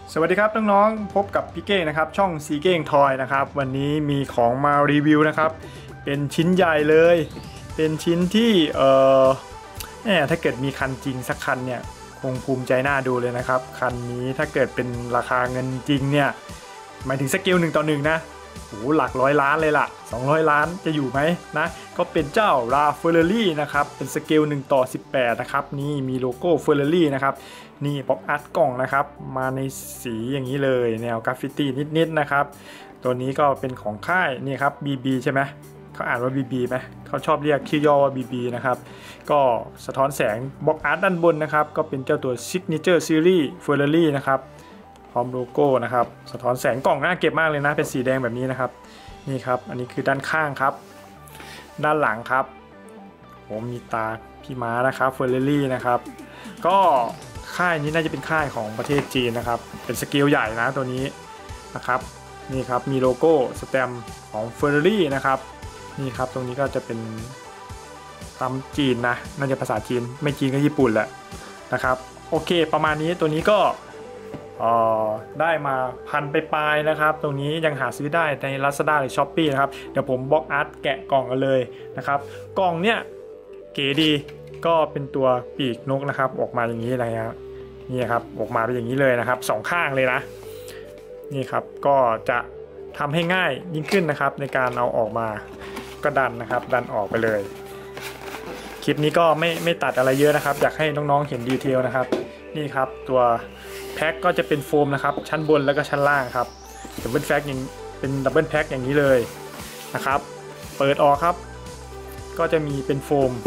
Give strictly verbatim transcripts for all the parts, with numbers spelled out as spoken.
สวัสดีครับน้องๆพบกับพี่เก้งนะครับช่องซีเก้งทอยนะครับวันนี้มีของมารีวิวนะครับเป็นชิ้นใหญ่เลยเป็นชิ้นที่เอ่อแหมถ้าเกิดมีคันจริงสักคันเนี่ยคงภูมิใจน่าดูเลยนะครับคันนี้ถ้าเกิดเป็นราคาเงินจริงเนี่ยหมายถึงสเกลหนึ่งต่อหนึ่งนะโอ้หลักร้อยล้านเลยล่ะสองร้อยล้านจะอยู่ไหมนะก็เป็นเจ้าราเฟอร์รารี่นะครับเป็นสเกลหนึ่งต่อสิบแปดนะครับนี่มีโลโก้เฟอร์รารี่นะครับนี่บ็อกอาร์ตกล่องนะครับมาในสีอย่างนี้เลยแนวกราฟฟิตี้นิดๆนะครับตัวนี้ก็เป็นของค่ายนี่ครับ บี บี ใช่ไหมเขาอ่านว่า บี บี ไหมเขาชอบเรียกชื่อย่อว่า บี บี นะครับก็สะท้อนแสงบ็อกอาร์ตด้านบนนะครับก็เป็นเจ้าตัว Signature Series Ferrari นะครับพร้อมโลโก้นะครับสะท้อนแสงกล่องน่าเก็บมากเลยนะเป็นสีแดงแบบนี้นะครับนี่ครับอันนี้คือด้านข้างครับด้านหลังครับผมมีตาพี่ม้านะครับเฟอร์รารี่นะครับก็ค่ายนี้น่าจะเป็นค่ายของประเทศจีนนะครับเป็นสเกลใหญ่นะตัวนี้นะครับนี่ครับมีโลโก้สแตมป์ของ Ferrari นะครับนี่ครับตรงนี้ก็จะเป็นตามจีนนะน่าจะภาษาจีนไม่จีนก็ญี่ปุ่นแหละนะครับโอเคประมาณนี้ตัวนี้ก็ได้มาพันไปปลายนะครับตรงนี้ยังหาซื้อได้ใน Lazada หรือ Shopee นะครับเดี๋ยวผมบล็อกอาร์ตแกะกล่องกันเลยนะครับกล่องเนี้ยเก๋ดีก็เป็นตัวปีกนกนะครับออกมาอย่างนี้เลยครับนี่ครับออกมาเป็นอย่างนี้เลยนะครับสองข้างเลยนะนี่ครับก็จะทำให้ง่ายยิ่งขึ้นนะครับในการเอาออกมาก็ดันนะครับดันออกไปเลยคลิปนี้ก็ไม่ไม่ตัดอะไรเยอะนะครับอยากให้น้องๆเห็นดีเทลนะครับนี่ครับตัวแพ็คก็จะเป็นโฟมนะครับชั้นบนแล้วก็ชั้นล่างครับดับเบิลแพ็คอย่างเป็นดับเบิลแพ็คอย่างนี้เลยนะครับเปิดออกครับก็จะมีเป็นโฟม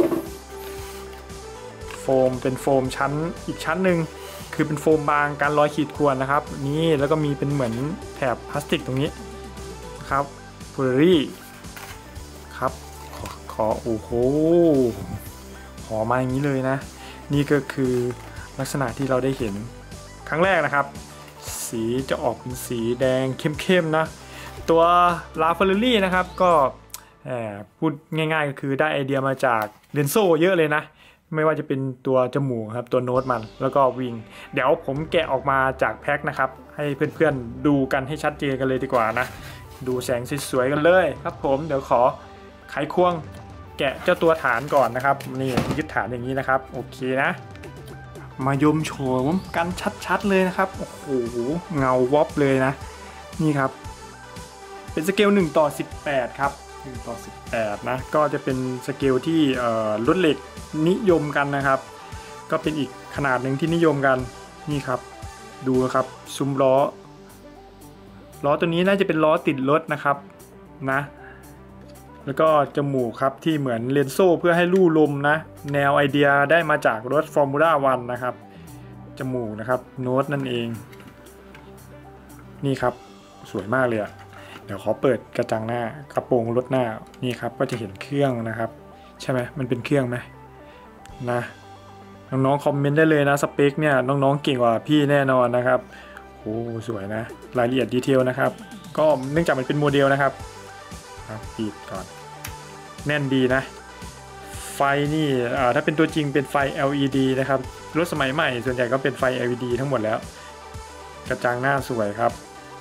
โฟมเป็นโฟมชั้นอีกชั้นหนึ่งคือเป็นโฟมบางการรอยขีดข่วนนะครับนี่แล้วก็มีเป็นเหมือนแถบพลาสติกตรงนี้ครับเฟอร์รี่ครับขอขอโอ้โหขอมาอย่างนี้เลยนะนี่ก็คือลักษณะที่เราได้เห็นครั้งแรกนะครับสีจะออกเป็นสีแดงเข้มๆนะตัวลาเฟอร์รี่นะครับก็พูดง่ายๆก็คือได้ไอเดียมาจากเรนโซเยอะเลยนะไม่ว่าจะเป็นตัวจมูกครับตัวโน้ตมันแล้วก็วิงเดี๋ยวผมแกะออกมาจากแพ็คนะครับให้เพื่อนๆดูกันให้ชัดเจนกันเลยดีกว่านะดูแสงสวยๆกันเลยครับผมเดี๋ยวขอไขควงแกะเจ้าตัวฐานก่อนนะครับนี่ยึดฐานอย่างนี้นะครับโอเคนะมายมโฉมกันชัดๆเลยนะครับโอ้โหเงาวอบเลยนะนี่ครับเป็นสเกลหนึ่งต่อสิบแปดครับหนึ่งต่อสิบแปดนะก็จะเป็นสเกลที่ลวดเหล็กนิยมกันนะครับก็เป็นอีกขนาดหนึ่งที่นิยมกันนี่ครับดูครับซุ้มล้อล้อตัวนี้น่าจะเป็นล้อติดรถนะครับนะแล้วก็จมูกครับที่เหมือนเลนโซ่เพื่อให้ลู่ลมนะแนวไอเดียได้มาจากรถฟอร์มูล่าวันนะครับจมูกนะครับโน้ตนั่นเองนี่ครับสวยมากเลยอะเดี๋ยวขอเปิดกระจังหน้ากระโปรงรถหน้านี่ครับก็จะเห็นเครื่องนะครับใช่ไหมมันเป็นเครื่องไหมนะน้องๆคอมเมนต์ได้เลยนะสเปคเนี่ยน้องๆเก่งกว่าพี่แน่นอนนะครับโอ้สวยนะรายละเอียดดีเทลนะครับก็เนื่องจากมันเป็นโมเดลนะครับปิดก่อนแน่นดีนะไฟนี่ถ้าเป็นตัวจริงเป็นไฟ แอล อี ดี นะครับรถสมัยใหม่ส่วนใหญ่ก็เป็นไฟ แอล อี ดี ทั้งหมดแล้วกระจังหน้าสวยครับ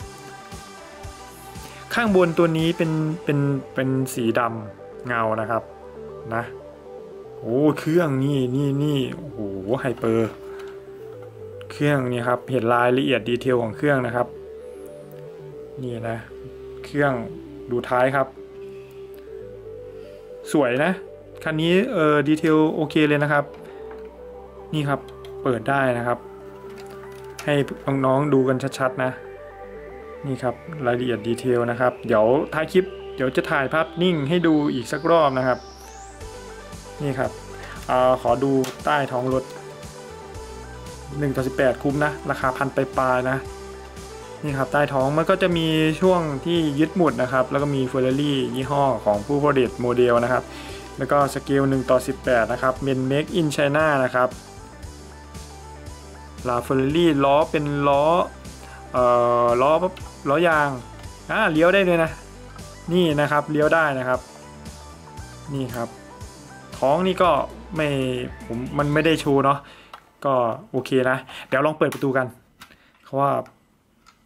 ข้างบนตัวนี้เป็นเป็นเป็นสีดำเงานะครับนะโอ้เครื่องนี่นี่นี่โอ้โหไฮเปอร์เครื่องนี่ครับเห็นรายละเอียดดีเทลของเครื่องนะครับนี่นะเครื่องดูท้ายครับสวยนะคันนี้เออดีเทลโอเคเลยนะครับนี่ครับเปิดได้นะครับให้น้องๆดูกันชัดๆนะนี่ครับรายละเอียดดีเทลนะครับเดี๋ยวท้ายคลิปเดี๋ยวจะถ่ายภาพนิ่งให้ดูอีกสักรอบนะครับนี่ครับอขอดูใต้ท้องรถหนึ่งต่อสิบแปดคุ้มนะราคาพันปลายๆนะนี่ครับใต้ท้องมันก็จะมีช่วงที่ยึดหมุดนะครับแล้วก็มี Ferrari ยี่ห้อของผู้ผลิตโมเดลนะครับแล้วก็สเกลหนึ่งต่อสิบแปดนะครับเป็น Make in China นะครับลา Ferrari ล้อเป็นล้อเอ่อล้อล้อยางอ่าเลี้ยวได้เลยนะนี่นะครับเลี้ยวได้นะครับนี่ครับท้องนี่ก็ไม่ผมมันไม่ได้โชว์เนาะก็โอเคนะเดี๋ยวลองเปิดประตูกันเพราะว่า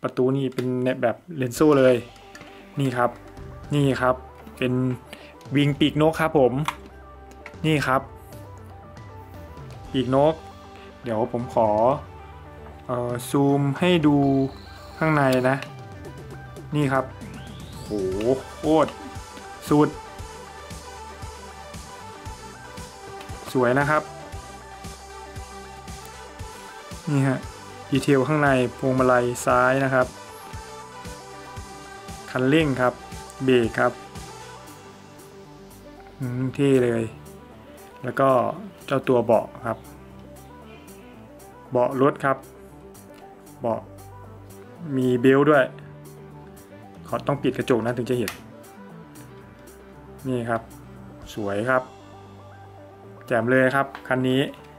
ประตูนี่เป็นแบบเลนโซ่เลยนี่ครับนี่ครับเป็นวิงปีกนกครับผมนี่ครับปีกนกเดี๋ยวผมขอเอ่อซูมให้ดูข้างในนะนี่ครับโหโคตรสุดสวยนะครับนี่ฮะดีเทลข้างในพวงมาลัยซ้ายนะครับคันเร่งครับเบรกครับอืมเท่เลยแล้วก็เจ้าตัวเบาะครับเบาะรถครับเบาะมีเบลต์ด้วยเขาต้องปิดกระจกนะถึงจะเห็นนี่ครับสวยครับแจ่มเลยครับคันนี้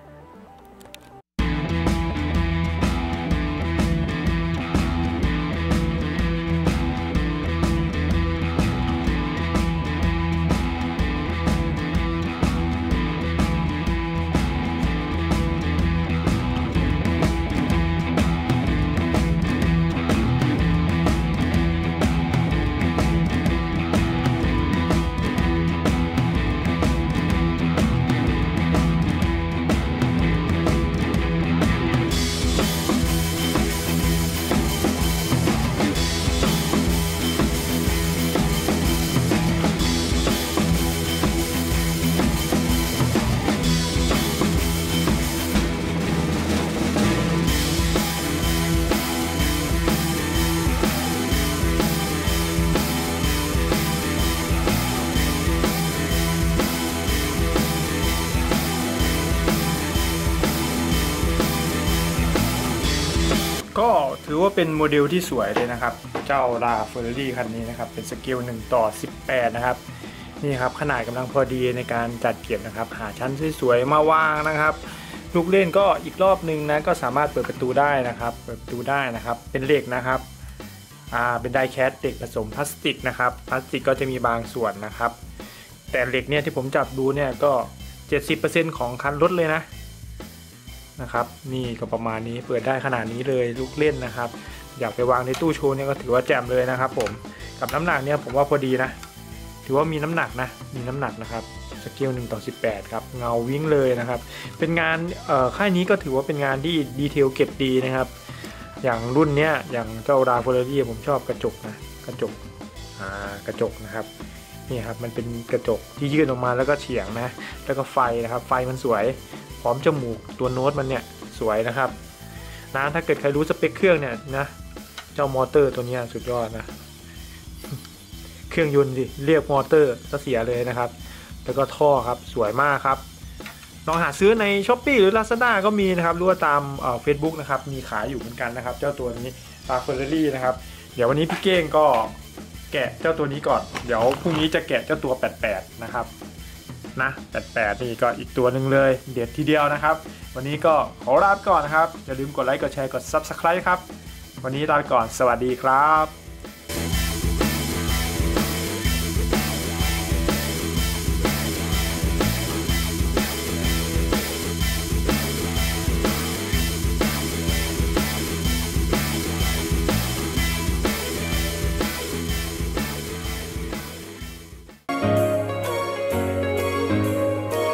ก็ถือว่าเป็นโมเดลที่สวยเลยนะครับเจ้าลาเฟอร์รารี่คันนี้นะครับเป็นสเกลหนึ่งต่อสิบแปดนะครับนี่ครับขนาดกำลังพอดีในการจัดเก็บนะครับหาชั้นสวยๆมาวางนะครับลูกเล่นก็อีกรอบนึงนะก็สามารถเปิดประตูได้นะครับเปิดประตูได้นะครับเป็นเหล็กนะครับอ่าเป็นไดแคสเหล็กผสมพลาสติกนะครับพลาสติกก็จะมีบางส่วนนะครับแต่เหล็กเนี่ยที่ผมจับดูเนี่ยก็ เจ็ดสิบเปอร์เซ็นต์ ของคันรถเลยนะนะครับนี่ก็ประมาณนี้เปิดได้ขนาดนี้เลยลูกเล่นนะครับอยากไปวางในตู้โชว์เนี่ยก็ถือว่าแจ่มเลยนะครับผมกับน้ำหนักเนี่ยผมว่าพอดีนะถือว่ามีน้ำหนักนะมีน้ำหนักนะครับสเกลหนึ่งต่อสิบแปดครับเงาวิ่งเลยนะครับเป็นงานเอ่อค่ายนี้ก็ถือว่าเป็นงานที่ดีเทลเก็บดีนะครับอย่างรุ่นเนี้ยอย่างเจ้าราเฟอร์รารี่ผมชอบกระจกนะกระจกอ่ากระจกนะครับนี่ครับมันเป็นกระจกที่ยื่นออกมาแล้วก็เฉียงนะแล้วก็ไฟนะครับไฟมันสวยพร้อมจมูกตัวโน้ตมันเนี่ยสวยนะครับนะถ้าเกิดใครรู้สเปคเครื่องเนี่ยนะเจ้ามอเตอร์ตัวนี้สุดยอดนะเครื่องยนต์สิเรียกมอเตอร์ก็เสียเลยนะครับแล้วก็ท่อครับสวยมากครับลองหาซื้อใน ช้อปปี้ หรือ ลาซาด้า ก็มีนะครับหรือว่าตามเอ่อ เฟซบุ๊ก นะครับมีขายอยู่เหมือนกันนะครับเจ้าตัวนี้ลาเฟอร์รารี่นะครับเดี๋ยววันนี้พี่เก้งก็แกะเจ้าตัวนี้ก่อนเดี๋ยวพรุ่งนี้จะแกะเจ้าตัวแปดสิบแปดนะครับนะแปดสิบแปดนี่ก็อีกตัวหนึ่งเลยเด็ดทีเดียวนะครับวันนี้ก็ขอลาไปก่อนนะครับอย่าลืมกดไลค์กดแชร์กด ซับสไครบ์ ครับวันนี้ลาไปก่อนสวัสดีครับ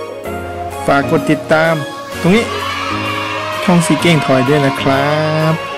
ฝากกดติดตามตรงนี้ช่องซีเก้งทอยด้วยนะครับ